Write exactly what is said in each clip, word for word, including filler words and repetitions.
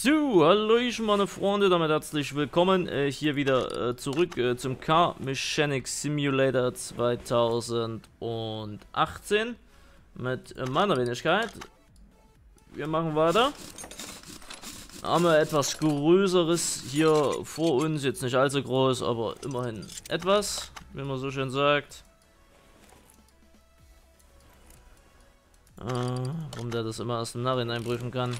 So, hallöchen meine Freunde, damit herzlich willkommen äh, hier wieder äh, zurück äh, zum Car Mechanic Simulator zweitausendachtzehn mit äh, meiner Wenigkeit. Wir machen weiter. Haben wir etwas Größeres hier vor uns, jetzt nicht allzu groß, aber immerhin etwas, wie man so schön sagt. Äh, warum der das immer erst im Nachhinein prüfen kann.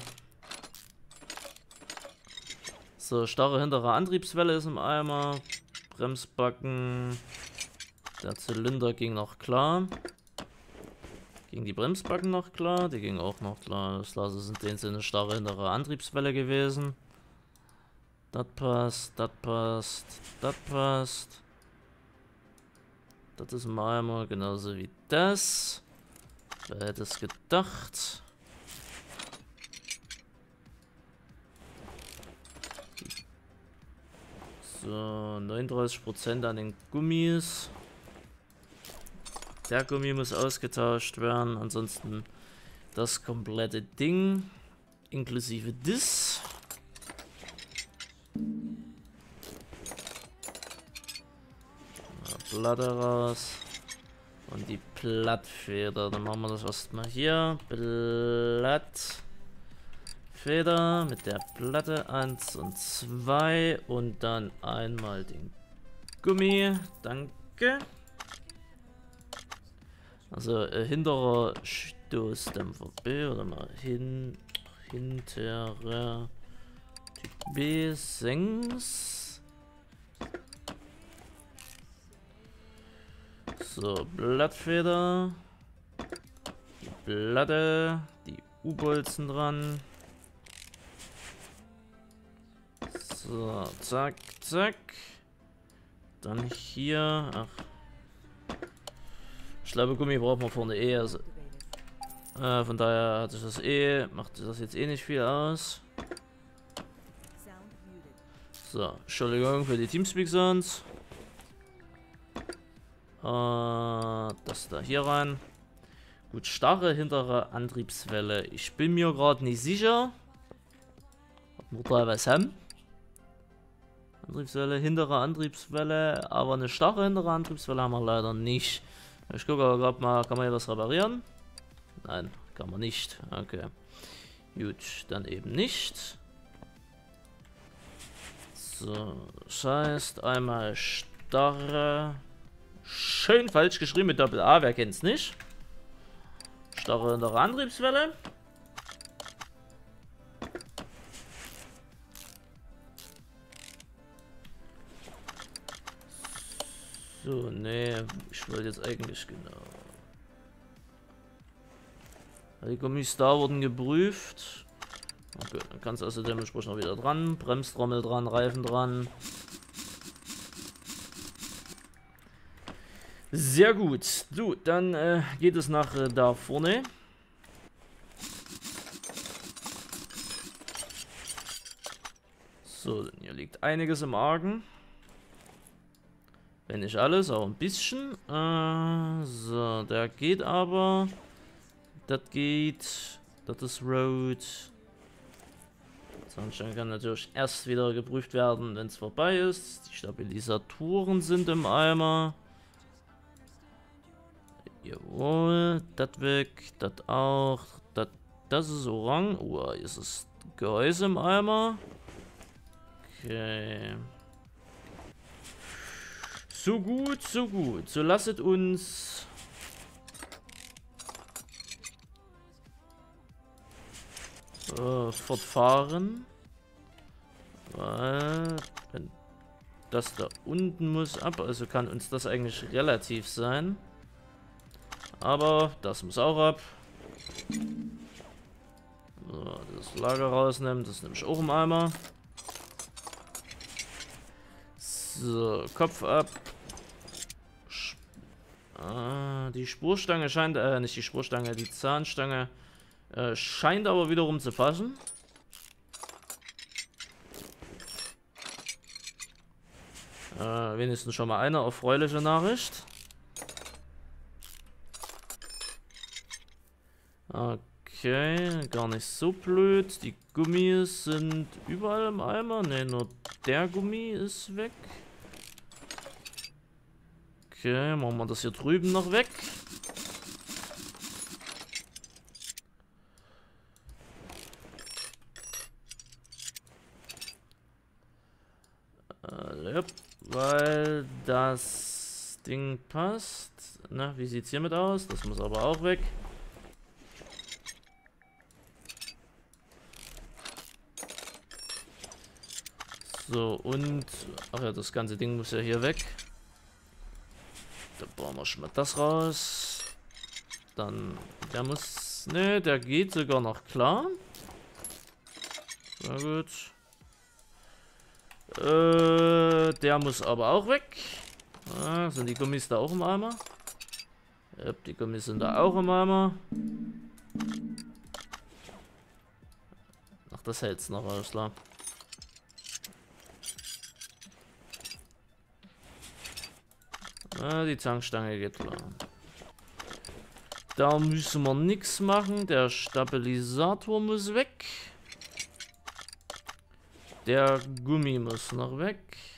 So, starre hintere Antriebswelle ist im Eimer. Bremsbacken. Der Zylinder ging noch klar. Ging die Bremsbacken noch klar? Die ging auch noch klar. Das lasse es in dem Sinne starre hintere Antriebswelle gewesen. Das passt, das passt, das passt. Das ist im Eimer genauso wie das. Wer hätte es gedacht? So, neununddreißig Prozent an den Gummis. Der Gummi muss ausgetauscht werden. Ansonsten das komplette Ding. Inklusive das. Platte raus. Und die Blattfeder. Dann machen wir das erstmal hier. Blatt. Feder mit der Platte eins und zwei und dann einmal den Gummi. Danke. Also äh, hinterer Stoßdämpfer B oder mal hin hinterer B sechs. So, Blattfeder. Die Platte, die U-Bolzen dran. So, zack, zack. Dann hier. Ach. Ich glaube, Gummi braucht man vorne eh. Also, äh, von daher hatte ich das eh. Macht das jetzt eh nicht viel aus. So, Entschuldigung für die Teamspeak Sounds. Äh, das da hier rein. Gut, starre hintere Antriebswelle. Ich bin mir gerade nicht sicher, ob wir da was haben. Antriebswelle, hintere Antriebswelle, aber eine starre hintere Antriebswelle haben wir leider nicht. Ich gucke aber gerade mal, kann man hier was reparieren? Nein, kann man nicht. Okay. Gut, dann eben nicht. So, das heißt einmal starre. Schön falsch geschrieben mit Doppel A, wer kennt's nicht? Starre hintere Antriebswelle. So, nee, ich wollte jetzt eigentlich genau. Die Gummis da wurden geprüft. Okay, dann kannst du also dementsprechend noch wieder dran. Bremstrommel dran, Reifen dran. Sehr gut. So, dann äh, geht es nach äh, da vorne. So, hier liegt einiges im Argen. Wenn nicht alles, aber ein bisschen. Äh, so, der geht aber. Das geht. Das ist Road. Zahnstange kann natürlich erst wieder geprüft werden, wenn es vorbei ist. Die Stabilisatoren sind im Eimer. Jawohl, das weg, das auch. Das, das ist orange. Oh, hier ist das Gehäuse im Eimer. Okay. So gut, so gut. So lasset uns äh, fortfahren. Weil, wenn das da unten muss ab, also kann uns das eigentlich relativ sein. Aber das muss auch ab. So, das Lager rausnehmen, das nehme ich auch im Eimer. So, Kopf ab. Ah, die Spurstange scheint, äh, nicht die Spurstange, die Zahnstange äh, scheint aber wiederum zu passen. Äh, wenigstens schon mal eine erfreuliche Nachricht. Okay. Okay, gar nicht so blöd. Die Gummis sind überall im Eimer. Ne, nur der Gummi ist weg. Okay, machen wir das hier drüben noch weg. Äh, ja, weil das Ding passt. Na, wie sieht's hiermit aus? Das muss aber auch weg. So, und... Ach ja, das ganze Ding muss ja hier weg. Da bauen wir schon mal das raus. Dann... Der muss... Ne, der geht sogar noch klar. Sehr gut. Äh, der muss aber auch weg. Ah, sind die Gummis da auch im Eimer? Ja, die Gummis sind da auch im Eimer. Ach, das hält's noch, alles klar. Ah, die Zankstange geht klar. Da müssen wir nichts machen. Der Stabilisator muss weg. Der Gummi muss noch weg.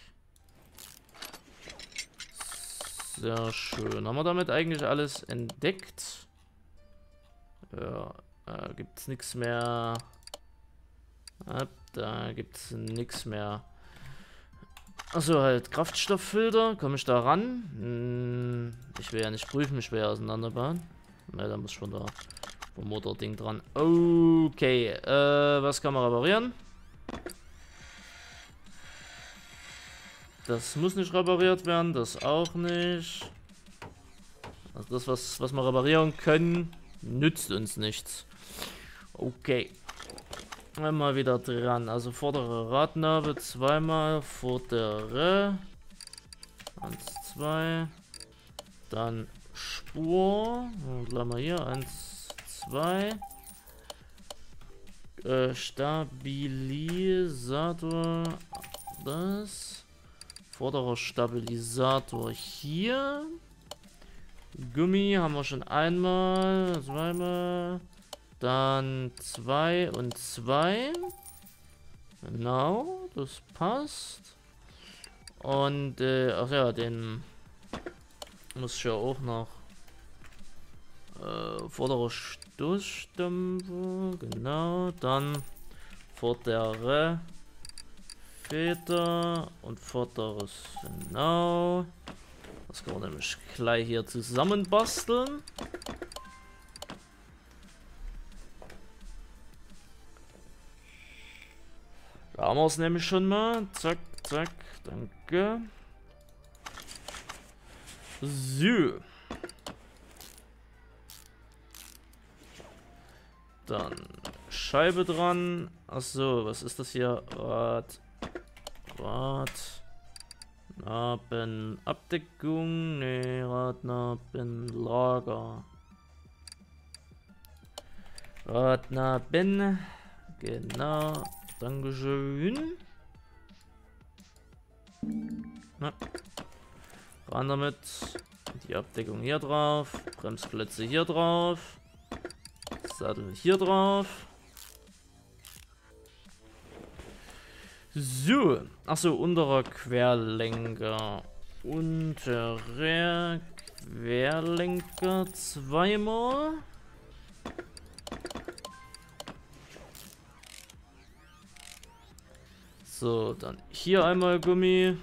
Sehr schön. Haben wir damit eigentlich alles entdeckt? Ja, da gibt es nichts mehr. Da gibt es nichts mehr. Achso, halt Kraftstofffilter. Komme ich da ran? Hm, ich will ja nicht prüfen, ich will ja auseinanderbauen. Ne, da muss schon da vom Motording dran. Okay, äh, was kann man reparieren? Das muss nicht repariert werden, das auch nicht. Also das, was, was wir reparieren können, nützt uns nichts. Okay. Einmal wieder dran. Also vordere Radnabe zweimal, vordere. Eins, zwei. Dann Spur. Gleich mal hier. Eins, zwei. Äh, Stabilisator. Das. Vorderer Stabilisator hier. Gummi haben wir schon einmal, zweimal. Dann zwei und zwei. Genau, das passt. Und, äh, ach ja, den muss ich ja auch noch. Äh, vorderer Stoßdämpfer, genau. Dann vordere Feder und vorderes, genau. Das kann man nämlich gleich hier zusammen basteln. Da haben wir es nämlich schon mal. Zack, zack, danke. So. Dann Scheibe dran. Achso, was ist das hier? Rad. Rad. Nabenabdeckung. Nee, Radnabenlager. Radnaben. Genau. Dankeschön. Na. Ran damit. Die Abdeckung hier drauf. Bremsplätze hier drauf. Sattel hier drauf. So. Achso, unterer Querlenker. Unterer Querlenker zweimal. So, dann hier einmal Gummi.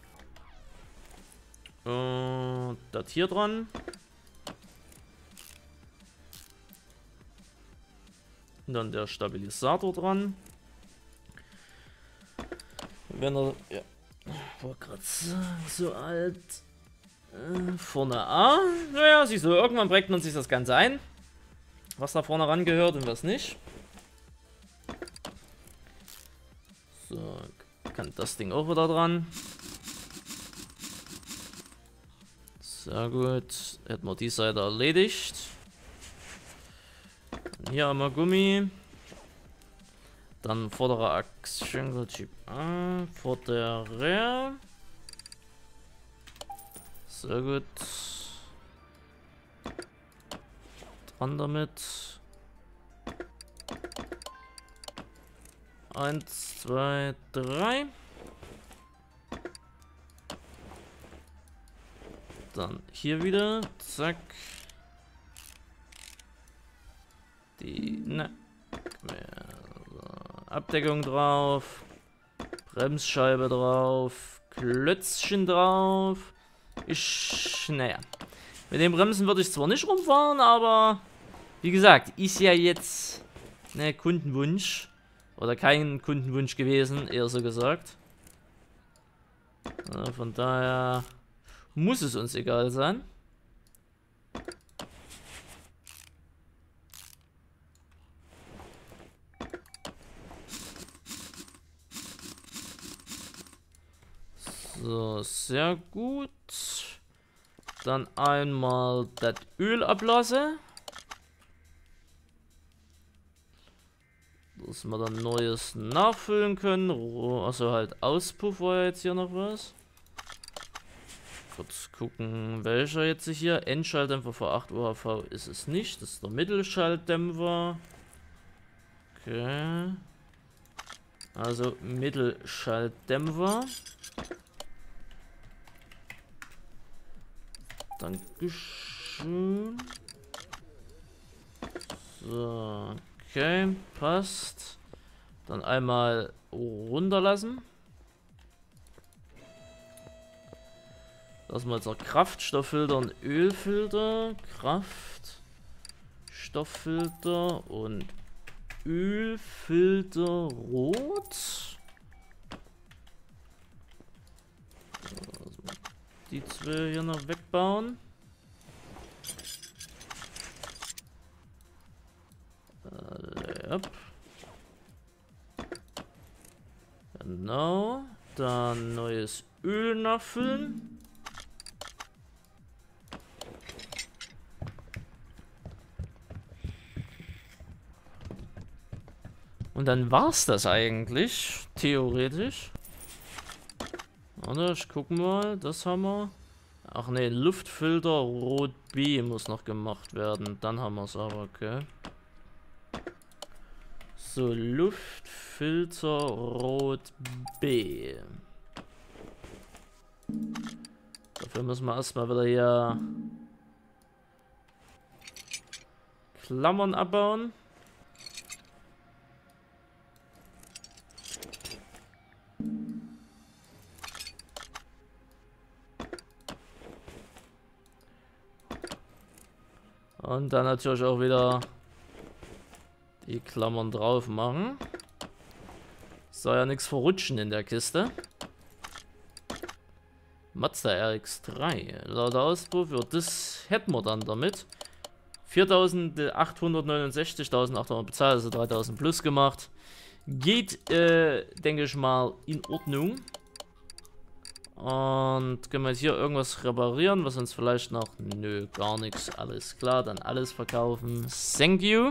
Und das hier dran. Und dann der Stabilisator dran. Wenn er, ja, war gerade so, so alt. Äh, vorne A. Naja, siehst du, irgendwann prägt man sich das Ganze ein. Was da vorne ran gehört und was nicht. So, kann das Ding auch wieder dran. Sehr gut. Hätten wir die Seite erledigt. Dann hier einmal Gummi. Dann vordere Achsenchip A. Vordere. Sehr gut. Dran damit. Eins, zwei, drei. Dann hier wieder. Zack. Die, ne. Abdeckung drauf. Bremsscheibe drauf. Klötzchen drauf. Ich, naja. Mit den Bremsen würde ich zwar nicht rumfahren, aber wie gesagt, ist ja jetzt ne Kundenwunsch. Oder kein Kundenwunsch gewesen, eher so gesagt. Ja, von daher muss es uns egal sein. So, sehr gut. Dann einmal das Öl ablassen. Dass wir dann Neues nachfüllen können. Also halt Auspuff war ja jetzt hier noch was. Kurz gucken, welcher jetzt hier. Endschalldämpfer für acht U H V ist es nicht. Das ist der Mittelschalldämpfer. Okay. Also Mittelschalldämpfer. Dankeschön. So, okay, passt. Dann einmal runterlassen. Lassen wir jetzt noch Kraftstofffilter und Ölfilter. Kraftstofffilter und Ölfilter rot. Die zwei hier noch wegbauen. Äh, yep. Genau. Dann neues Öl nachfüllen. Und dann war's das eigentlich, theoretisch. Warte, ich guck mal, das haben wir. Ach ne, Luftfilter Rot B muss noch gemacht werden. Dann haben wir es aber, okay. So, Luftfilter Rot B. Dafür müssen wir erstmal wieder hier Klammern abbauen. Und dann natürlich auch wieder die Klammern drauf machen. Soll ja nichts verrutschen in der Kiste. Mazda R X drei. Lauter Auspuff, ja, das hätten wir dann damit. viertausendachthundertneunundsechzig, eintausendachthundert bezahlt, also dreitausend plus gemacht. Geht, äh, denke ich mal, in Ordnung. Und können wir jetzt hier irgendwas reparieren, was uns vielleicht noch... Nö, gar nichts. Alles klar, dann alles verkaufen. Thank you.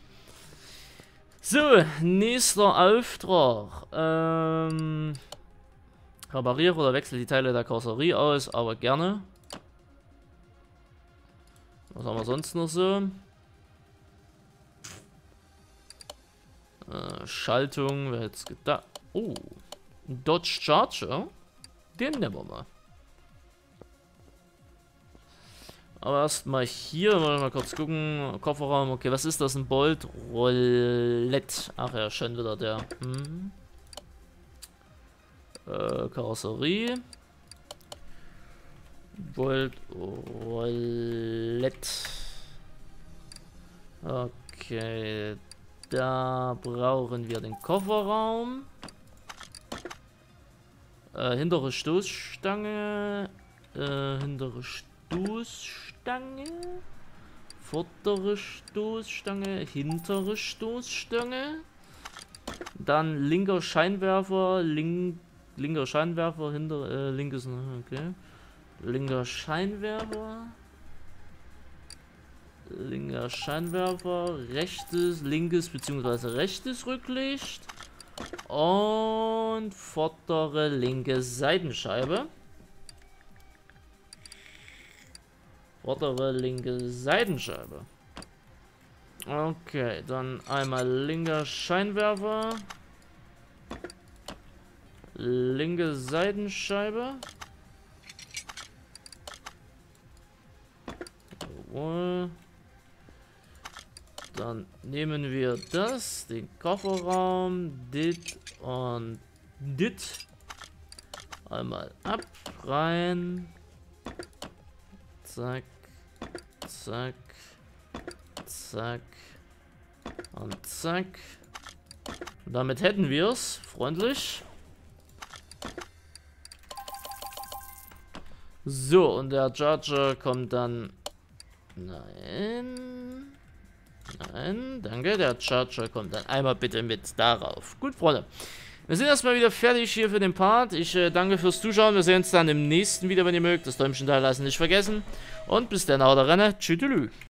So, nächster Auftrag. Ähm, repariere oder wechsle die Teile der Karosserie aus, aber gerne. Was haben wir sonst noch so? Äh, Schaltung, wer hätte es gedacht? Oh, Dodge Charger. Den nehmen wir mal. Aber erstmal hier, wollen wir mal kurz gucken. Kofferraum, okay, was ist das? Ein Bolt? Roulette. Ach ja, schon wieder der. Hm. Äh, Karosserie. Bolt Roulette. Okay. Da brauchen wir den Kofferraum. Äh, hintere Stoßstange. Äh, hintere Stoßstange. Vordere Stoßstange. Hintere Stoßstange. Dann linker Scheinwerfer. Link, linker Scheinwerfer. Hinter, äh, linkes. Okay. Linker Scheinwerfer. Linker Scheinwerfer. Rechtes, linkes bzw. rechtes Rücklicht. Und vordere linke Seitenscheibe. Vordere linke Seitenscheibe. Okay, dann einmal linker Scheinwerfer. Linke Seitenscheibe. Jawohl. Dann nehmen wir das, den Kofferraum, dit und dit. Einmal ab, rein. Zack, zack, zack und zack. Und damit hätten wir es, freundlich. So, und der Charger kommt dann... Nein... Nein, danke. Der Charger kommt dann einmal bitte mit darauf. Gut, Freunde. Wir sind erstmal wieder fertig hier für den Part. Ich äh, danke fürs Zuschauen. Wir sehen uns dann im nächsten Video, wenn ihr mögt. Das Däumchen da lassen nicht vergessen. Und bis dann, haut rein. Tschüss.